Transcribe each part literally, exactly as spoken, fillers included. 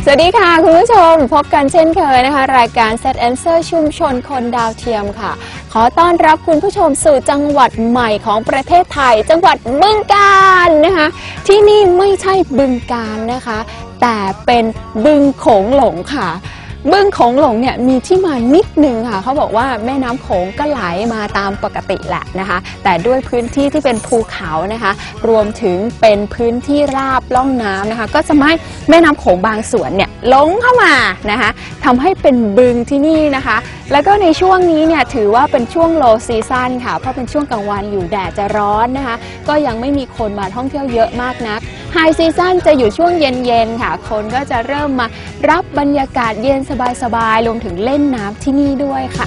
สวัสดีค่ะคุณผู้ชมพบกันเช่นเคยนะคะรายการ Set Answer ชุมชนคนดาวเทียมค่ะขอต้อนรับคุณผู้ชมสู่จังหวัดใหม่ของประเทศไทยจังหวัดบึงกาฬนะคะที่นี่ไม่ใช่บึงกาฬนะคะแต่เป็นบึงโขงหลงค่ะบึงโขงหลงเนี่ยมีที่มานิดนึงค่ะเขาบอกว่าแม่น้ำโขงก็ไหลมาตามปกติแหละนะคะแต่ด้วยพื้นที่ที่เป็นภูเขานะคะรวมถึงเป็นพื้นที่ราบล่องน้ำนะคะก็จะไม่แม่น้ำโขงบางส่วนเนี่ยล้นเข้ามานะคะทำให้เป็นบึงที่นี่นะคะแล้วก็ในช่วงนี้เนี่ยถือว่าเป็นช่วง low season ค่ะเพราะเป็นช่วงกลางวันอยู่แดดจะร้อนนะคะก็ยังไม่มีคนมาท่องเที่ยวเยอะมากนัก High season จะอยู่ช่วงเย็นๆค่ะคนก็จะเริ่มมารับบรรยากาศเย็นสบายๆรวมถึงเล่นน้ำที่นี่ด้วยค่ะ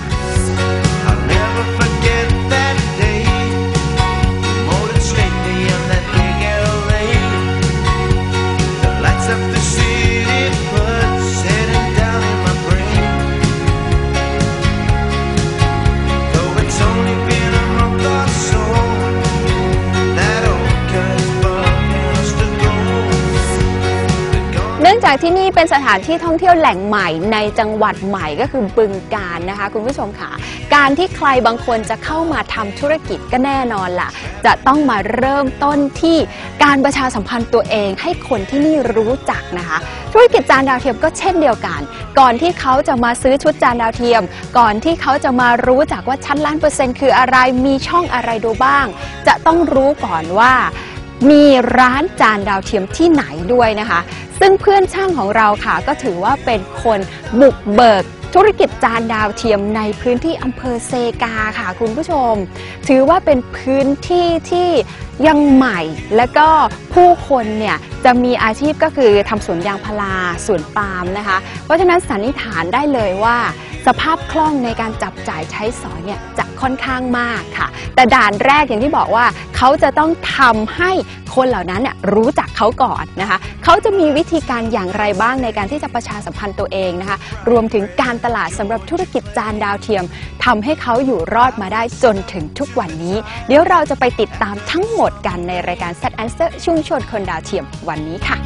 จากที่นี่เป็นสถานที่ท่องเที่ยวแหล่งใหม่ในจังหวัดใหม่ก็คือบึงกาฬนะคะคุณผู้ชมค่ะการที่ใครบางคนจะเข้ามาทำธุรกิจก็แน่นอนล่ะจะต้องมาเริ่มต้นที่การประชาสัมพันธ์ตัวเองให้คนที่นี่รู้จักนะคะธุรกิจจานดาวเทียมก็เช่นเดียวกันก่อนที่เขาจะมาซื้อชุดจานดาวเทียมก่อนที่เขาจะมารู้จักว่าชั้นล้านเปอร์เซ็นต์คืออะไรมีช่องอะไรดูบ้างจะต้องรู้ก่อนว่ามีร้านจานดาวเทียมที่ไหนด้วยนะคะซึ่งเพื่อนช่างของเราค่ะก็ถือว่าเป็นคนบุกเบิกธุรกิจจานดาวเทียมในพื้นที่อำเภอเซกาค่ะคุณผู้ชมถือว่าเป็นพื้นที่ที่ยังใหม่และก็ผู้คนเนี่ยจะมีอาชีพก็คือทำสวนยางพาราสวนปาล์มนะคะเพราะฉะนั้นสันนิษฐานได้เลยว่าสภาพคล่องในการจับจ่ายใช้สอยเนี่ยจะค่อนข้างมากค่ะแต่ด่านแรกอย่างที่บอกว่าเขาจะต้องทำให้คนเหล่านั้นเนี่ยรู้จักเขาก่อนนะคะเขาจะมีวิธีการอย่างไรบ้างในการที่จะประชาสัมพันธ์ตัวเองนะคะรวมถึงการตลาดสำหรับธุรกิจจานดาวเทียมทำให้เขาอยู่รอดมาได้จนถึงทุกวันนี้เดี๋ยวเราจะไปติดตามทั้งหมดกันในรายการ Set Answer ชุมชนคนดาวเทียมวันนี้ค่ะ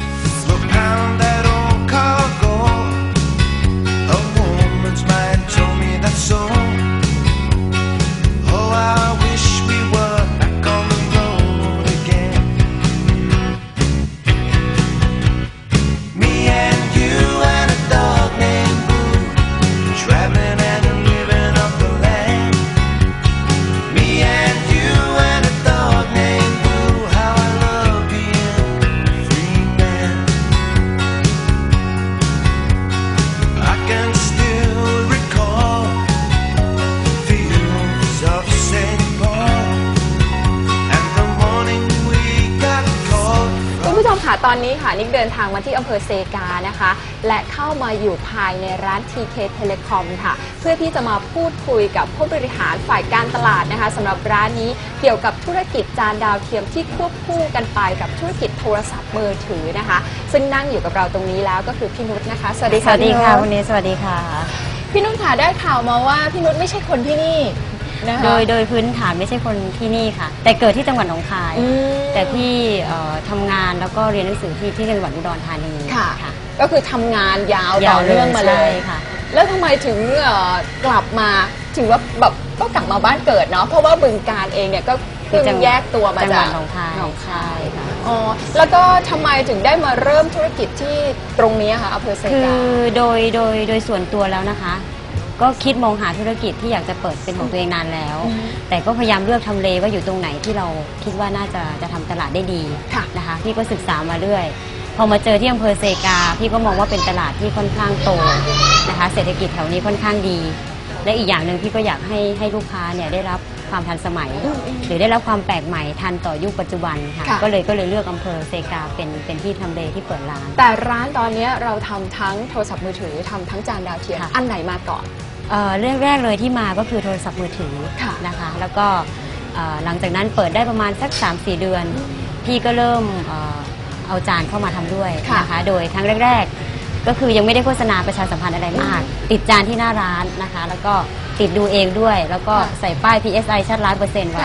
ตอนนี้ค่ะนิกเดินทางมาที่อำเภอเซกานะคะและเข้ามาอยู่ภายในร้าน ที เค Telecom ค่ะเพื่อที่จะมาพูดคุยกับผู้บริหารฝ่ายการตลาดนะคะสำหรับร้านนี้เกี่ยวกับธุรกิจจานดาวเทียมที่ควบคู่กันไปกับธุรกิจโทรศัพท์มือถือนะคะซึ่งนั่งอยู่กับเราตรงนี้แล้วก็คือพี่นุชนะคะสวัสดีค่ะสวัสดีค่ะวันนี้สวัสดีค่ะพี่นุชค่ะได้ข่าวมาว่าพี่นุชไม่ใช่คนที่นี่โดยโดยพื้นฐานไม่ใช่คนที่นี่ค่ะแต่เกิดที่จังหวัดหนองคายแต่พี่ทำงานแล้วก็เรียนหนังสือที่ที่จังหวัดอุดรธานีค่ะก็คือทำงานยาวต่อเนื่องมาเลยค่ะแล้วทำไมถึงกลับมาถือว่าแบบก็กลับมาบ้านเกิดเนาะเพราะว่าบึงกาฬเองเนี่ยก็เพิ่งแยกตัวมาจากหนองคายหนองคายค่ะอ๋อแล้วก็ทำไมถึงได้มาเริ่มธุรกิจที่ตรงนี้ค่ะอำเภอเซกาคือโดยโดยโดยส่วนตัวแล้วนะคะก็คิดมองหาธุรกิจที่อยากจะเปิดเป็นของตัวเองนานแล้วแต่ก็พยายามเลือกทำเลว่าอยู่ตรงไหนที่เราคิดว่าน่าจะจะทำตลาดได้ดีนะคะพี่ก็ศึกษามาเรื่อยพอมาเจอที่อำเภอเซกาพี่ก็มองว่าเป็นตลาดที่ค่อนข้างโตนะคะเศรษฐกิจแถวนี้ค่อนข้างดีและอีกอย่างหนึ่งพี่ก็อยากให้ให้ลูกค้าเนี่ยได้รับความทันสมัยหรือได้รับความแปลกใหม่ทันต่อยุคปัจจุบันค่ะก็เลยก็เลยเลือกอำเภอเซกาเป็นเป็นที่ทำเลที่เปิดร้านแต่ร้านตอนนี้เราทำทั้งโทรศัพท์มือถือทำทั้งจานดาวเทียมอันไหนมาก่อนเรื่องแรกเลยที่มาก็คือโทรศัพท์มือถือนะคะแล้วก็หลังจากนั้นเปิดได้ประมาณสัก สามสี่ เดือนพี่ก็เริ่มเอาจานเข้ามาทำด้วยนะคะโดยครั้งแรกๆก็คือยังไม่ได้โฆษณาประชาสัมพันธ์อะไรมากติดจานที่หน้าร้านนะคะแล้วก็ติดดูเองด้วยแล้วก็ใส่ป้าย พี เอส ไอ ชัดร้อยเปอร์เซ็นต์ไว้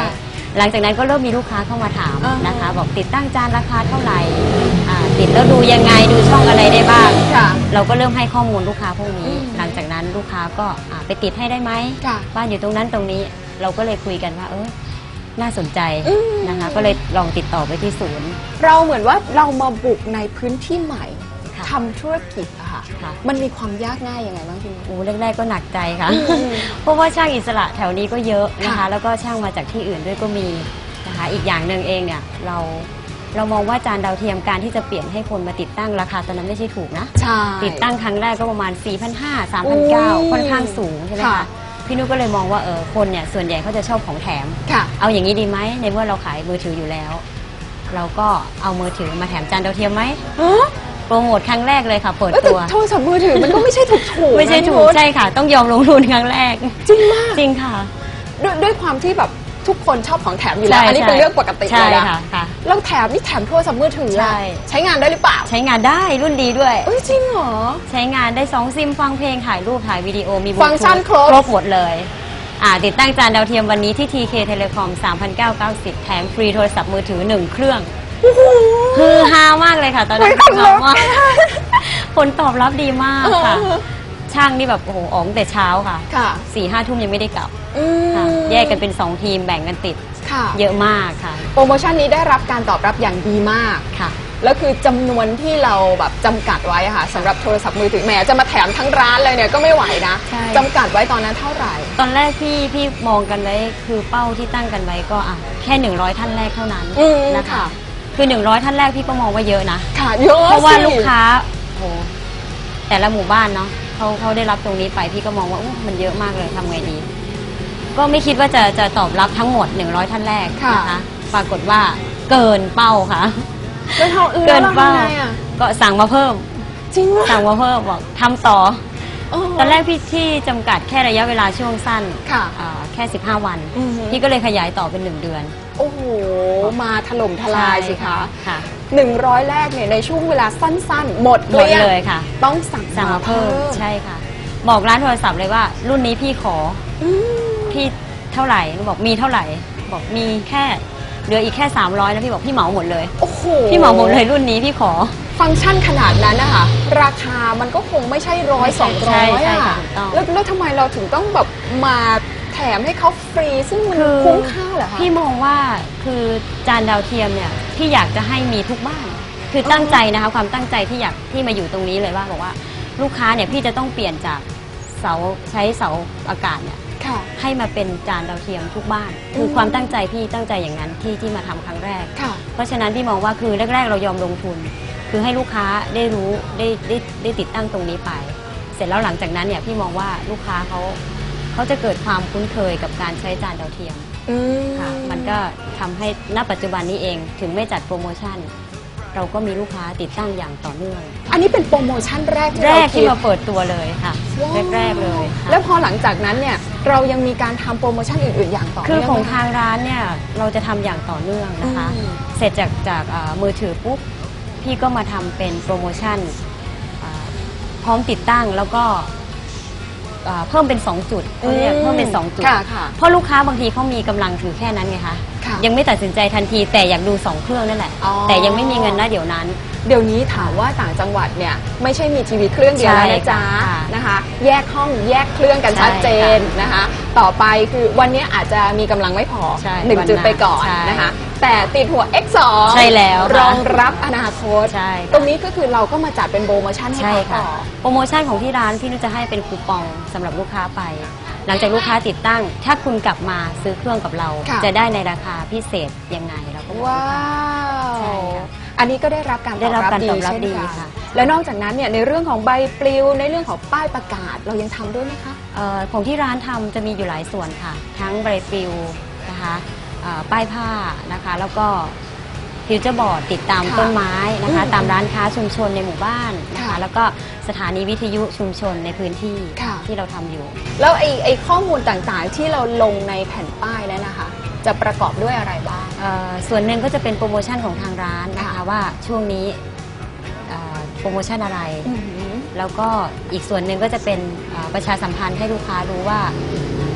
หลังจากนั้นก็เริ่มมีลูกค้าเข้ามาถามอ่านนะคะ บอกติดตั้งจานราคาเท่าไหร่อ่าติดแล้วดูยังไงดูช่องอะไรได้บ้างค่ะเราก็เริ่มให้ข้อมูลลูกค้าพวกนี้อืมหลังจากนั้นลูกค้าก็อ่าไปติดให้ได้ไหมค่ะบ้านอยู่ตรงนั้นตรงนี้เราก็เลยคุยกันว่าเออน่าสนใจอืมนะคะ ก็เลยลองติดต่อไปที่ศูนย์เราเหมือนว่าเรามาบุกในพื้นที่ใหม่ค่ะทำธุรกิจอะค่ะค่ะมันมีความยากง่ายยังไงบ้างพี่นุ้ยโอ้แรกๆก็หนักใจค่ะอืมเพราะว่าช่างอิสระแถวนี้ก็เยอะนะคะค่ะแล้วก็ช่างมาจากที่อื่นด้วยก็มีนะคะ อีกอย่างหนึ่งเองเนี่ยเราเรามองว่าจานดาวเทียมการที่จะเปลี่ยนให้คนมาติดตั้งราคาตอนนั้นไม่ใช่ถูกนะใช่ติดตั้งครั้งแรกก็ประมาณ สี่พันห้าร้อย สามพันเก้าร้อยอุ้ยค่อนข้างสูงใช่ไหมค่ะคะพี่นุ้ยก็เลยมองว่าเออคนเนี่ยส่วนใหญ่เขาจะชอบของแถมค่ะเอาอย่างนี้ดีไหมในเมื่อเราขายมือถืออยู่แล้ว เราก็เอามือถือมาแถมจานดาวเทียมไหมฮะโปรโมทครั้งแรกเลยค่ะเปิดเอ้ยแต่ตัวโทรศัพท์มือถือมันก็ไม่ใช่ถูกถูกๆไม่ใช่นะถูพี่กนุ้ยใช่ค่ะ ต้องยอมลงทุนครั้งแรกจริงมากจริงค่ะด้วยด้วยความที่แบบทุกคนชอบของแถมอยู่แล้ว อันนี้เป็นเรื่องปกติใช่เลยนะค่ะค่ะแล้วแถมนี่แถมโทรศัพท์มือถืออะใช่ใช้งานได้หรือเปล่าใช้งานได้รุ่นดีด้วยเอ้ยจริงเหรอใช้งานได้สองซิมฟังเพลงถ่ายรูปถ่ายวิดีโอมีฟังก์ชันครบครบหมดเลยอ่าติดตั้งจานดาวเทียมวันนี้ที่ ที เค Telecom สามพันเก้าร้อยเก้าสิบ แถมฟรีโทรศัพท์มือถือหนึ่งเครื่องโอ้โหคือฮามากเลยค่ะ ตอนนั้นไม่ทันฮามากแล้วผลตอบรับดีมากค่ะเออช่างนี่แบบโอ้โหออกตั้งแต่เช้าค่ะค่ะสี่ห้าทุ่มยังไม่ได้กลับอืมค่ะแยกกันเป็นสองทีมแบ่งกันติดค่ะเยอะมากค่ะโปรโมชั่นนี้ได้รับการตอบรับอย่างดีมากค่ะแล้วคือจำนวนที่เราแบบจำกัดไว้อะค่ะสำหรับโทรศัพท์มือถือแหมจะมาแถมทั้งร้านเลยเนี่ยก็ไม่ไหวนะใช่จำกัดไว้ตอนนั้นเท่าไหร่ตอนแรกพี่พี่มองกันไว้คือเป้าที่ตั้งกันไว้ก็อ่ะแค่หนึ่งร้อยท่านแรกเท่านั้นอืมนะคะค่ะคือหนึ่งร้อยท่านแรกพี่ก็มองว่าเยอะนะค่ะเยอะเพราะว่าสิลูกค้าโหแต่ละหมู่บ้านเนาะเขาเขาได้รับตรงนี้ไปพี่ก็มองว่าอุ๊ยมันเยอะมากเลยทำไงดี ก็ไม่คิดว่าจะจะตอบรับทั้งหมดหนึ่งร้อยท่านแรกนะคะ ปรากฏว่าเกินเป้าค่ะแล้วเท่าอื่นเกิแล้วนเราเป้าทำไงอะก็สั่งมาเพิ่มจริงเหรอสั่งมาเพิ่มบอกทำต่อเออตอนแรกพี่ที่จำกัดแค่ระยะเวลาช่วงสั้นค่ะอ่าแค่สิบห้าวันอือฮึพี่ก็เลยขยายต่อเป็นหนึ่งเดือนโอ้โหมาถล่มทลายสิคะค่ะหนึ่งร้อยแรกเนี่ยในช่วงเวลาสั้นๆ หมดหมดกงเลยค่ะต้องสั่งสั่งมาเพิ่มใช่ค่ะ บอกร้านโทรศัพท์เลยว่า รุ่นนี้พี่ขออืมพี่เท่าไหร่หนูบอกมีเท่าไหร่ บอกมีแค่เหลืออีกแค่สามร้อยแล้วพี่บอกพี่เหมาหมดเลยโอ้โหพี่เหมาหมดเลยรุ่นนี้พี่ขอฟังก์ชันขนาดนั้นนะคะราคามันก็คงไม่ใช่ร้อยสองใช่ร้อยใช่อะค่ะถูกต้องแล้วแล้วทำไมเราถึงต้องแบบมาแถมให้เขาฟรี ซึ่งมันคือคุ้มค่าเหรอคะพี่มองว่าคือจานดาวเทียมเนี่ยพี่อยากจะให้มีทุกบ้าน คือตั้งใจนะคะความตั้งใจที่อยากที่มาอยู่ตรงนี้เลยว่าบอกว่าลูกค้าเนี่ยพี่จะต้องเปลี่ยนจากเสาใช้เสาอากาศเนี่ยค่ะให้มาเป็นจานดาวเทียมทุกบ้าน คือมความตั้งใจพี่ตั้งใจอย่างนั้นที่ที่มาทำครั้งแรกค่ะเพราะฉะนั้นพี่มองว่าคือแรกๆเรายอมลงทุน คือให้ลูกค้าได้รู้ได้ได้ได้ติดตั้งตรงนี้ไป เสร็จแล้วหลังจากนั้นเนี่ยพี่มองว่าลูกค้าเขาเขาจะเกิดความคุ้นเคยกับการใช้จานดาวเทียมอืมค่ะมันก็ทำให้ณปัจจุบันนี้เองถึงไม่จัดโปรโมชั่น เราก็มีลูกค้าติดตั้งอย่างต่อเนื่องอันนี้เป็นโปรโมชั่นแรกที่แรเรากที่คิดมาเปิดตัวเลยค่ะว้าวแรกๆเลยค่ะแล้วพอหลังจากนั้นเนี่ยเรายังมีการทำโปรโมชั่นอื่นๆอย่างต่อคือเนื่องของไหมทางร้านเนี่ยเราจะทำอย่างต่อเนื่องนะคะอืมเสร็จจากจากเอ่อมือถือปุ๊บพี่ก็มาทำเป็นโปรโมชั่นอ่าพร้อมติดตั้งแล้วก็อ่าเพิ่มเป็นสองจุดเขาเรียกเพิ่มเป็นสองจุดค่ะค่ะเพราะลูกค้าบางทีเขามีกำลังถือแค่นั้นไงคะค่ะยังไม่ตัดสินใจทันทีแต่อยากดูสองเครื่องนั่นแหละอ๋อแต่ยังไม่มีเงินนะเดี๋ยวนั้นเดี๋ยวนี้ถามว่าต่างจังหวัดเนี่ยไม่ใช่มีทีวีเครื่องเดียวแล้วนะจ๊ะใช่ค่ะนะคะ แยกห้องแยกเครื่องกันใช่ชัดเจนนะคะ ต่อไปคือวันนี้อาจจะมีกำลังไม่พอใช่หนึ่งวันจุดไปก่อนใช่นะคะ แต่ติดหัว เอ็กซ์ สองใช่แล้วค่ะรองรับอนาคตใช่ค่ะตรงนี้ก็คือเราก็มาจัดเป็นโปรโมชั่นให้ใช่เขาค่ะต่อโปรโมชั่นของที่ร้านพี่นุชจะให้เป็นคูปองสำหรับลูกค้าไป หลังจากลูกค้าติดตั้ง ถ้าคุณกลับมาซื้อเครื่องกับเราค่ะจะได้ในราคาพิเศษยังไงเราก็บอกว้าใช่วค่ะอันนี้ก็ได้รับการตได้อบรับรับการดีตอบรับเช่นดีกันค่ะและนอกจากนั้นเนี่ยในเรื่องของใบปลิวในเรื่องของป้ายประกาศเรายังทำด้วยไหมคะเอ่อของที่ร้านทำจะมีอยู่หลายส่วนค่ะ ทั้งใบปลิวนะคะเอ่อป้ายผ้านะคะแล้วก็ฟิวเจอร์บอร์ดติดตามค่ะต้นไม้นะคะอืมตามร้านค้าชุมชนในหมู่บ้านนะค่ะคะแล้วก็สถานีวิทยุชุมชนในพื้นที่ค่ะที่เราทำอยู่แล้วไอ้ไอ้ข้อมูลต่างๆที่เราลงในแผ่นป้ายนั้นนะคะ จะประกอบด้วยอะไรบ้างเอ่อส่วนหนึ่งก็จะเป็นโปรโมชั่นของทางร้านนะคะค่ะว่าช่วงนี้เอ่อโปรโมชั่นอะไรอือหือแล้วก็อีกส่วนหนึ่งก็จะเป็นเอ่อประชาสัมพันธ์ให้ลูกค้ารู้ว่า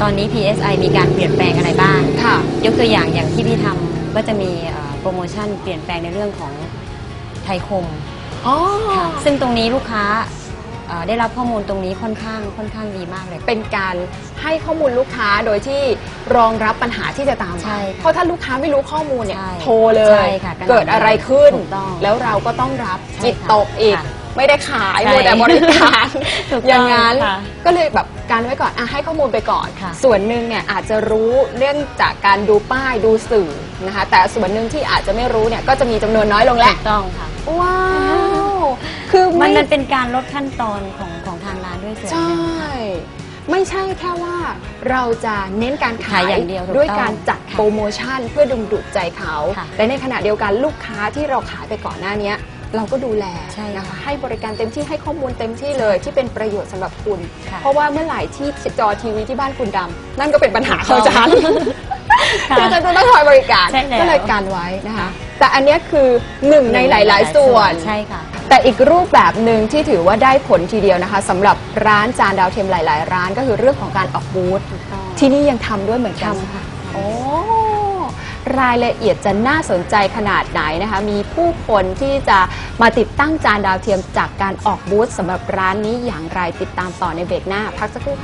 ตอนนี้ พี เอส ไอ มีการเปลี่ยนแปลงอะไรบ้างค่ะยกตัวอย่างอย่างที่พี่ทำก็จะมีเอ่อโปรโมชั่นเปลี่ยนแปลงในเรื่องของไทยคมอ๋อค่ะซึ่งตรงนี้ลูกค้าเอ่อได้รับข้อมูลตรงนี้ค่อนข้างค่อนข้างดีมากเลยเป็นการให้ข้อมูลลูกค้าโดยที่รองรับปัญหาที่จะตามมาใช่ค่ะเพราะถ้าลูกค้าไม่รู้ข้อมูลเนี่ยใช่โทรเลยใช่ค่ะกระหน่ำเกิดอะไรขึ้นถูกต้องแล้วเราก็ต้องรับใช่จิตค่ะตกอีกค่ะไม่ได้ขายใช่มัวแต่บริการถูกต้องอย่างนั้นค่ะก็เลยแบบการไว้ก่อนอ่ะให้ข้อมูลไปก่อนค่ะส่วนหนึ่งเนี่ยอาจจะรู้เรื่องจากการดูป้ายดูสื่อนะคะแต่ส่วนหนึ่งที่อาจจะไม่รู้เนี่ยก็จะมีจำนวนน้อยลงแหละถูกต้องค่ะว้าว คือมันไม่มันเป็นการลดขั้นตอนของของทางร้านด้วยส่วนใช่หนึ่งค่ะไม่ใช่แค่ว่าเราจะเน้นการขาขาย ยอย่างเดียวถูกต้องด้วยการจัดค่ะโปรโมชั่นเพื่อดึงดูดใจเขาค่ะแต่ในขณะเดียวกันลูกค้าที่เราขายไปก่อนหน้านี้เราก็ดูแลใช่นะคะค่ะให้บริการเต็มที่ให้ข้อมูลเต็มที่เลยที่เป็นประโยชน์สำหรับคุณค่ะเพราะว่าเมื่อไหร่ที่จอทีวีที่บ้านคุณดำนั่นก็เป็นปัญหาของฉันค่ะคือฉันจะต้องคอยบริการใช่แล้วก็เลยการไว้นะคะแต่อันเนี้ยคือหนึ่งในหลาย ๆ ส่วนใช่ค่ะแต่อีกรูปแบบหนึ่งที่ถือว่าได้ผลทีเดียวนะคะสำหรับร้านจานดาวเทียมหลาย ๆ ร้านก็คือเรื่องของการออกบูธถูกต้องที่นี่ยังทำด้วยเหมือนกันทำค่ะโอ้รายละเอียดจะน่าสนใจขนาดไหนนะคะมีผู้คนที่จะมาติดตั้งจานดาวเทียมจากการออกบูธสำหรับร้านนี้อย่างไรติดตามต่อในเบรกหน้าพักสักครู่ค่ะ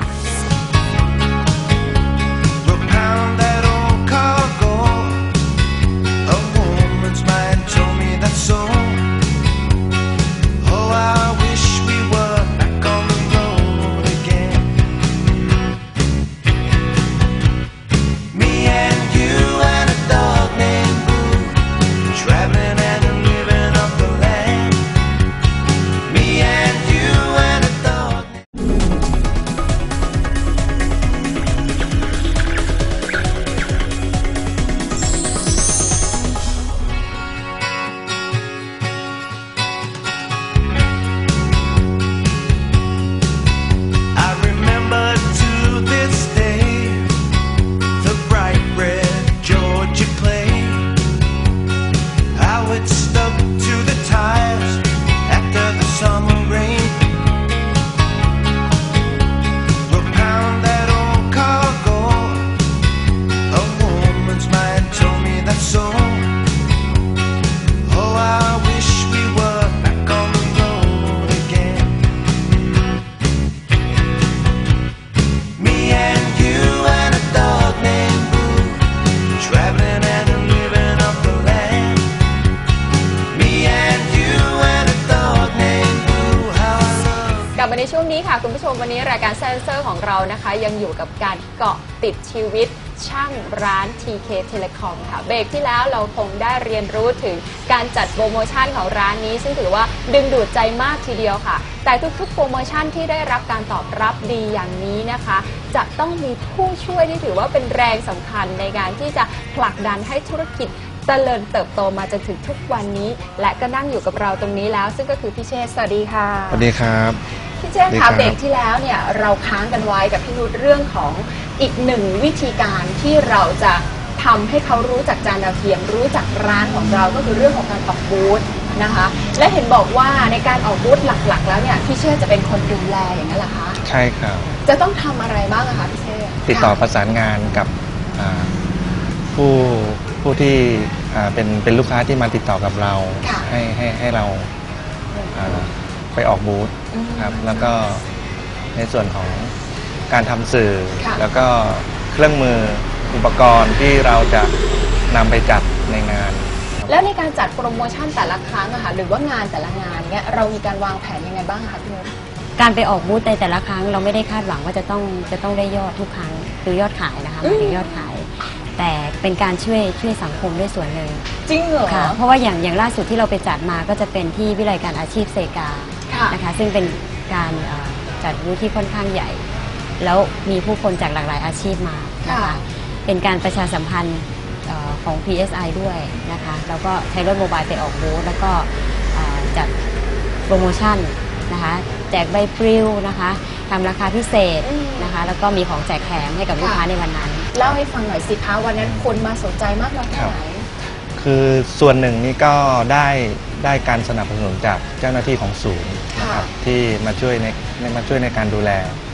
We'll pound that old cargo. A woman's mind told me that's so. Oh, I wish we were back on the road again. Me and you and a dog named Boo, traveling and living off the land. Me and you and a dog. I remember to this day the bright red Georgia clay, how it stuck to the tires after the summer rain. We'll pound that old cargo. A woman's mind told me that's so. Oh, I wish we were back on the road again. Me and you and a dog named Boo, traveling and living off the land. Me and you and a dog named Boo, how I love. กลับมาในช่วงนี้ค่ะคุณผู้ชมวันนี้รายการเซนเซอร์ของเรานะคะยังอยู่กับการเกาะติดชีวิตช่างร้าน ที เค Telecom ค่ะเบรกที่แล้วเราคงได้เรียนรู้ถึงการจัดโปรโมชั่นของร้านนี้ซึ่งถือว่าดึงดูดใจมากทีเดียวค่ะแต่ทุกๆโปรโมชั่นที่ได้รับการตอบรับดีอย่างนี้นะคะจะต้องมีผู้ช่วยที่ถือว่าเป็นแรงสำคัญในการที่จะผลักดันให้ธุรกิจเจริญเติบโตมาจนถึงทุกวันนี้และก็นั่งอยู่กับเราตรงนี้แล้วซึ่งก็คือพี่เชษฐ์สวัสดีค่ะสวัสดีครับพี่เชษฐ์ดีคะครับเบรกที่แล้วเนี่ยเราค้างกันไว้กับพี่นุชเรื่องของอีกหนึ่งวิธีการที่เราจะทำให้เขารู้จักจานดาวเทียมรู้จักร้านของเราก็คือเรื่องของการออกบูธนะคะและเห็นบอกว่าในการออกบูธหลักๆ แล้วเนี่ยพี่เชษฐ์จะเป็นคนดูแลอย่างนั้นเหรอคะใช่ครับจะต้องทำอะไรบ้างอะคะพี่เชษฐ์ติดต่อปค่ะระสานงานกับอ่าผู้ผู้ที่อ่าเป็นเป็นลูกค้าที่มาติดต่อกับเราค่ะให้ให้ให้เราอ่าไปออกบูธอืมครับแล้วก็ในส่วนของการทำสื่อค่ะแล้วก็เครื่องมืออุปกรณ์ที่เราจะนำไปจัดในงานแล้วในการจัดโปรโมชั่นแต่ละครั้งอะค่ะหรือว่างานแต่ละงานเนี่ยเรามีการวางแผนยังไงบ้างคะพี่นุชการไปออกบูธในแต่ละครั้งเราไม่ได้คาดหวังว่าจะต้องจะต้องได้ยอดทุกครั้งคือยอดขายนะคะหมายถึงยอดขาย แต่เป็นการช่วยช่วยสังคมด้วยส่วนหนึ่งจริงเหรอค่ะเพราะว่าอย่างอย่างล่าสุดที่เราไปจัดมาก็จะเป็นที่วิไลการอาชีพเซกาค่ะนะคะซึ่งเป็นการเอ่อจัดบูธที่ค่อนข้างใหญ่ แล้วมีผู้คนจากหลากหลายอาชีพมานะคะค่ะเป็นการประชาสัมพันธ์เอ่อของ พี เอส ไอ ด้วยนะคะแล้วก็ใช้รถโมบายไปออกบูธแล้วก็เอ่อจัดโปรโมชั่นนะคะแจกใบปลิวนะคะทำราคาพิเศษอืมนะคะแล้วก็มีของแจกแถมให้กับลูกค้าในวันนั้นเล่าให้ฟังหน่อยสิคะวันนั้นคนมาสนใจมากน้อยแค่ไหนคือส่วนหนึ่งนี่ก็ได้ได้การสนับสนุนจากเจ้าหน้าที่ของศูนย์นะครับที่มาช่วยในมาช่วยในการดูแล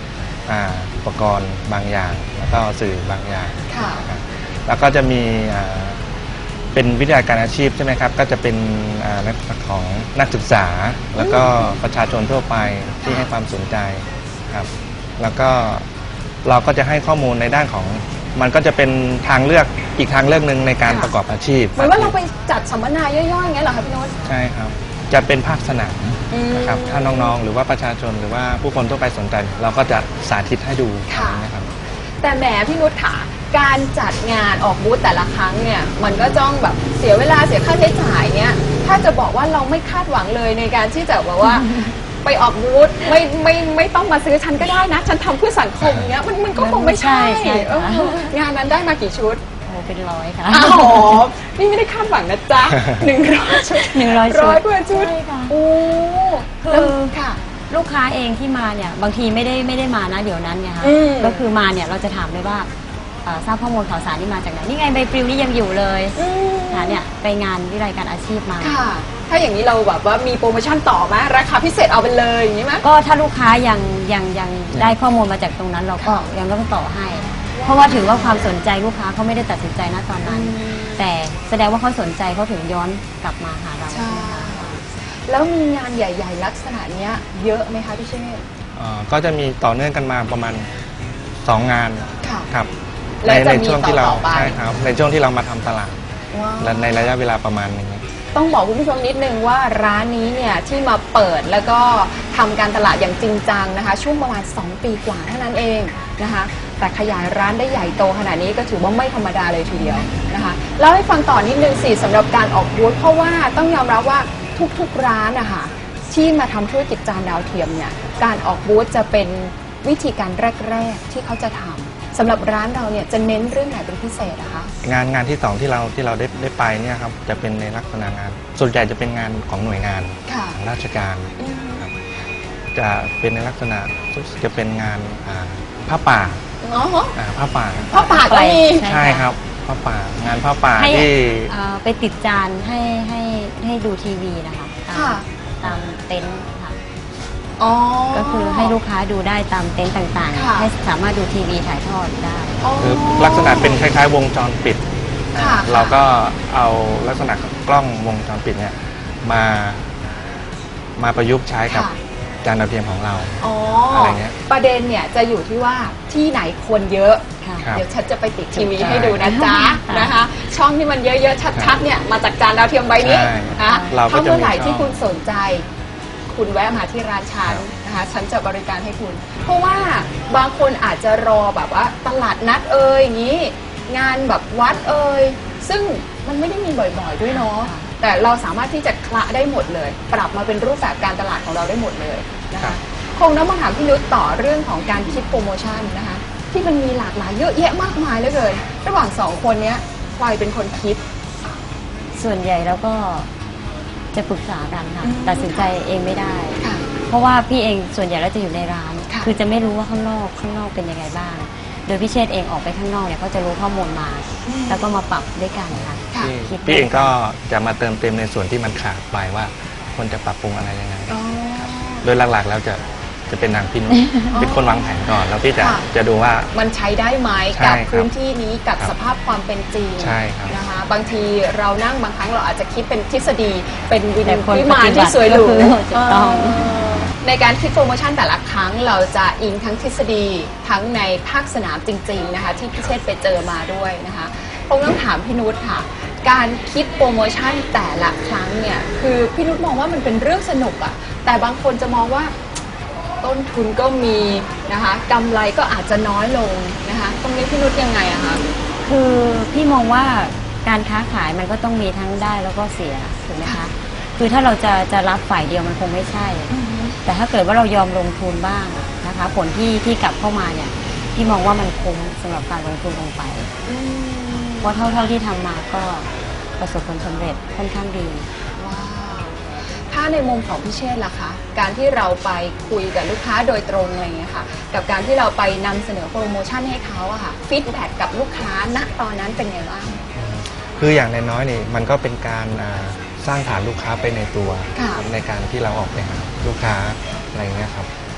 อ่าอุปกรณ์บางอย่าง แล้วก็สื่อบางอย่างค่ะนะครับแล้วก็จะมีอ่าเป็นวิทยาการอาชีพใช่ไหมครับก็จะเป็นอ่านักของนักศึกษา แล้วก็ประชาชนทั่วไปที่ให้ความสนใจครับแล้วก็เราก็จะให้ข้อมูลในด้านของมันก็จะเป็นทางเลือกอีกทางเลือกหนึ่งในการค่ะประกอบอาชีพเหมือนว่าเราไปจัดสัมมนาย่อยๆอย่างเงี้ยเหรอคะพี่โน้ตใช่ครับจะเป็นภาคสนามอืมนะครับถ้าน้องๆ หรือว่าประชาชนหรือว่าผู้คนทั่วไปสนใจ เราก็จะสาธิตให้ดูค่ะนะครับแต่แหมพี่นุชค่ะการจัดงานออกบูธแต่ละครั้งเนี่ยมันก็จ้องแบบเสียเวลาเสียค่าใช้จ่ายเนี่ยถ้าจะบอกว่าเราไม่คาดหวังเลยในการที่จะแบบว่า ไปออกบูธไม่ไม่ไม่ต้องมาซื้อฉันก็ได้นะ ฉันทำเพื่อสังคมเงี้ยมันมันก็คงไม่ใช่ใช่ใช่ค่ะเอองานนั้นได้มากี่ชุดโอ้เป็นร้อยค่ะอ้าว นี่ไม่ได้คาดหวังนะจ๊ะหนึ่งร้อยชุดหนึ่งร้อยชุดร้อยกว่าชุดใช่ค่ะโอ้คือแล้วค่ะลูกค้าเองที่มาเนี่ยบางทีไม่ได้ไม่ได้มานะเดี๋ยวนั้นไงคะอืมก็คือมาเนี่ยเราจะถามเลยว่าเอ่อทราบข้อมูลข่าวสารนี่มาจากไหนนี่ไงใบปลิวนี่ยังอยู่เลยอืมค่ะเนี่ยไปงานวิทยาการอาชีพมาค่ะ ถ้าอย่างนี้เราแบบว่ามีโปรโมชั่นต่อไหมราคาพิเศษเอาไปเลยอย่างนี้ไหมก็ถ้าลูกค้ายังยังยังได้ข้อมูลมาจากตรงนั้น เราก็ยังต้องต่อให้ เพราะว่าถือว่าความสนใจลูกค้าเขาไม่ได้ตัดสินใจณตอนนั้นอืมแต่แสดงว่าเขาสนใจเขาถึงย้อนกลับมาหาเราใช่ แล้วมีงานใหญ่ ๆ ลักษณะเนี้ยเยอะไหมคะพี่เชษฐ์เอ่อก็จะมีต่อเนื่องกันมาประมาณสองงานค่ะครับและจะในมีช่วงที่เราต่อๆไปใช่ครับในช่วงที่เรามาทำตลาดว้าวและในระยะเวลาประมาณหนึงต้องบอกคุณผู้ชมนิดนึงว่าร้านนี้เนี่ยที่มาเปิดแล้วก็ทำการตลาดอย่างจริงจังนะคะ ช่วงประมาณสองปีกว่าเท่านั้นเองนะคะ แต่ขยายร้านได้ใหญ่โตขนาดนี้ก็ถือว่าไม่ธรรมดาเลยทีเดียวนะคะเล่าให้ฟังต่อนิดนึงสิสำหรับการออกบูธเพราะว่าต้องยอมรับว่าทุกๆร้านนะคะที่มาทำธุรกิจจานดาวเทียมเนี่ยการออกบูธจะเป็นวิธีการแรกๆที่เขาจะทำสำหรับร้านเราเนี่ยจะเน้นเรื่องไหนเป็นพิเศษอะคะงานงานที่สองที่เราที่เราได้ได้ไปเนี่ยครับจะเป็นในลักษณะงาน ส่วนใหญ่จะเป็นงานของหน่วยงานค่ะของราชการครับจะเป็นในลักษณะจะเป็นงานอ่าผ้าป่าอ๋ออ่าผ้าป่าผ้าป่าก็มีใช่ใช่ครับผ้าป่างานผ้าป่าให้ที่เอ่อไปติดจานให้ให้ให้ดูทีวีนะคะตามค่ะตามเต็นท์ค่ะอ๋อก็คือให้ลูกค้าดูได้ตามเต็นท์ต่างค่ะๆ ให้สามารถดูทีวีถ่ายทอดได้อ๋อคือลักษณะเป็นคล้ายๆ วงจรปิดค่ะเราก็เอาลักษณะกล้องวงจรปิดเนี่ยมามาประยุกต์ใช้กับค่ะจานดาวเทียมของเราอ๋ออะไรเงี้ยประเด็นเนี่ยจะอยู่ที่ว่าที่ไหนคนเยอะค่ะครับเดี๋ยวฉันจะไปติดทีวีใช่ให้ดูนะจ๊ะค่ะนะคะ ช่องที่มันเยอะๆ ชัดๆเนี่ยมาจากจานดาวเทียมใบนี้ใช่นะเราก็ถ้าจะมีเมื่อไหร่ที่ช่องคุณสนใจ คุณแวะมาที่ร้านฉันนะคะฉันจะบริการให้คุณ เพราะว่าบางคนอาจจะรอแบบว่าตลาดนัดเอ่ยอย่างนี้ งานแบบวัดเอ่ยซึ่งมันไม่ได้มีบ่อยๆด้วยเนาะแต่เราสามารถที่จะคละได้หมดเลย ปรับมาเป็นรูปแบบการตลาดของเราได้หมดเลยนะครัคะบคงต้องมาถามพี่นุชต่อเรื่องของการคิดโปรโมชั่นนะคะที่มันมีหลากหลายเยอะแยะมากมายเหลือเกินระหว่างสองคนเนี้ยใครเป็นคนคิดส่วนใหญ่แล้วก็จะปรึกษากันค่ะอืมตัดสินใจเองไม่ได้ค่ะเพราะว่าพี่เองส่วนใหญ่แล้วจะอยู่ในร้านค่ะคือจะไม่รู้ว่าข้างนอกข้างนอกเป็นยังไงบ้าง โดยพี่เชษฐ์เองออกไปข้างนอกเนี่ยเขาจะรู้ข้อมูลมา แล้วก็มาปรับด้วยกันค่ะค่ะพี่คิดพี่เองก็จะมาเติมเต็มในส่วนที่มันขาดไปว่าควรจะปรับปรุงอะไรยังไงอ๋อโดยหลักๆแล้วจะจะเป็นนางพิน เป็นคนวางแผนก่อน แล้วพี่จะค่ะจะดูว่ามันใช้ได้ไหมใช่กับครับพื้นที่นี้กับครับสภาพความเป็นจริงใช่ครับนะคะบางทีเรานั่งบางครั้งเราอาจจะคิดเป็นทฤษฎีเป็นวินแต่คนวิมานปฏิบัที่ติสวยหรูก็คือถูกต้องเออในการคิดโปรโมชั่นแต่ละครั้งเราจะอิงทั้งทฤษฎีทั้งในภาคสนามจริงๆนะคะที่พี่เชษฐ์ไปเจอมาด้วยนะคะคงต้องถามพี่นุชค่ะ การคิดโปรโมชั่นแต่ละครั้งเนี่ยคือพี่นุชมองว่ามันเป็นเรื่องสนุกอะแต่บางคนจะมองว่าต้นทุนก็มีนะคะกำไรก็อาจจะน้อยลงนะคะตรงนี้พี่นุชยังไงอะคะคือพี่มองว่าการค้าขายมันก็ต้องมีทั้งได้แล้วก็เสียถูกไหมคะคือถ้าเราจะจะรับฝ่ายเดียวมันคงไม่ใช่ แต่ถ้าเกิดว่าเรายอมลงทุนบ้างนะคะ ผลที่ที่กลับเข้ามาเนี่ยพี่มองว่ามันคุ้มสำหรับการลงทุนลงไป เพราะเท่าเท่าที่ทำมาก็ประสบผลสำเร็จค่อนข้างดีว้าวถ้าในมุมของพี่เชษฐ์ล่ะคะการที่เราไปคุยกับลูกค้าโดยตรงอะไรอย่างเงี้ยค่ะกับการที่เราไปนำเสนอโปรโมชั่นให้เขาอะค่ะฟีดแบ็กกับลูกค้าณตอนนั้นเป็นไงบ้างคืออย่างน้อยๆนี่มันก็เป็นการอ่าสร้างฐานลูกค้าไปในตัวค่ะในการที่เราออกไปหาลูกค้าอะไรเงี้ยครับ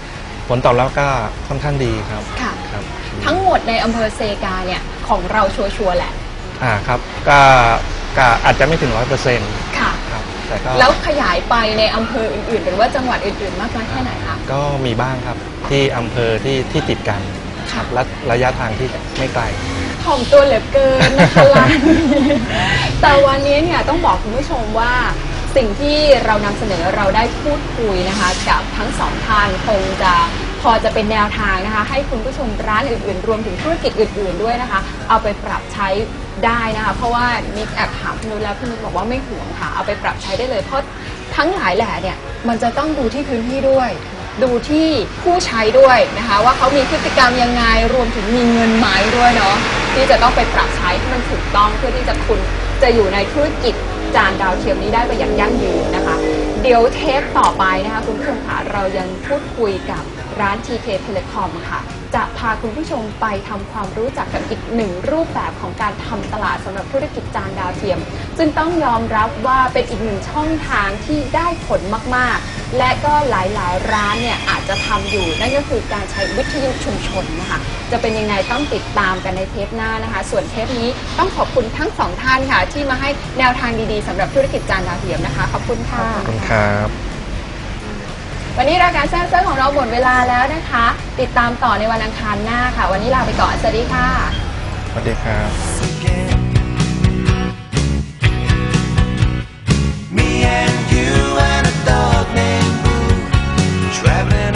ผลตอบรับก็ค่อนข้างดีครับค่ะครับทั้งหมดในอำเภอเซกาเนี่ยของเราชัวร์ๆแหละอ่าครับก็ก็อาจจะไม่ถึงร้อยเปอร์เซ็นต์ค่ะครับแต่ก็แล้วขยายไปในอำเภออื่นๆ หรือว่าจังหวัดอื่นๆ มากน้อยแค่ไหนคะก็มีบ้างครับที่อำเภอที่ที่ติดกันครับและระยะทางที่ไม่ไกลถ่อมตัวเหลือเกินนะคะ ร้านนี้แต่วันนี้เนี่ยต้องบอกคุณผู้ชมว่าสิ่งที่เรานำเสนอเราได้พูดคุยนะคะกับทั้งสองท่านคงจะพอจะเป็นแนวทางนะคะให้คุณผู้ชมร้านอื่นๆ รวมถึงธุรกิจอื่นๆด้วยนะคะเอาไปปรับใช้ได้นะคะเพราะว่านิกแอบถามพี่นุชแล้วพี่นุชบอกว่าไม่ห่วงค่ะเอาไปปรับใช้ได้เลยเพราะทั้งหลายแหล่เนี่ยมันจะต้องดูที่พื้นที่ด้วยดูที่ผู้ใช้ด้วยนะคะว่าเขามีพฤติกรรมยังไงรวมถึงมีเงินไหมด้วยเนาะที่จะต้องไปปรับใช้ให้มันถูกต้องเพื่อที่จะคุณจะอยู่ในธุรกิจจานดาวเทียมนี้ได้ไปอย่างยั่งยืนนะคะเดี๋ยวเทปต่อไปนะคะคุณผู้ชมค่ะเรายังพูดคุยกับร้าน ที เค Telecom ค่ะจะพาคุณผู้ชมไปทำความรู้จักกับอีกหนึ่งรูปแบบของการทำตลาดสำหรับธุรกิจจานดาวเทียมซึ่งต้องยอมรับว่าเป็นอีกหนึ่งช่องทางที่ได้ผลมากๆและก็หลายๆร้านเนี่ยอาจจะทำอยู่นั่นก็คือการใช้วิทยุชุมชนนะคะจะเป็นยังไงต้องติดตามกันในเทปหน้านะคะส่วนเทปนี้ต้องขอบคุณทั้งสองท่านค่ะที่มาให้แนวทางดีๆสำหรับธุรกิจจานดาวเทียมนะคะขอบคุณค่ะขอบคุณครับวันนี้รายการแซ่บเซิร์ของเราหมดเวลาแล้วนะคะ ติดตามต่อในวันอังคารหน้าค่ะ วันนี้ลาไปก่อน สวัสดีค่ะสวัสดีครับ again. Me and you and a dog named Boo, traveling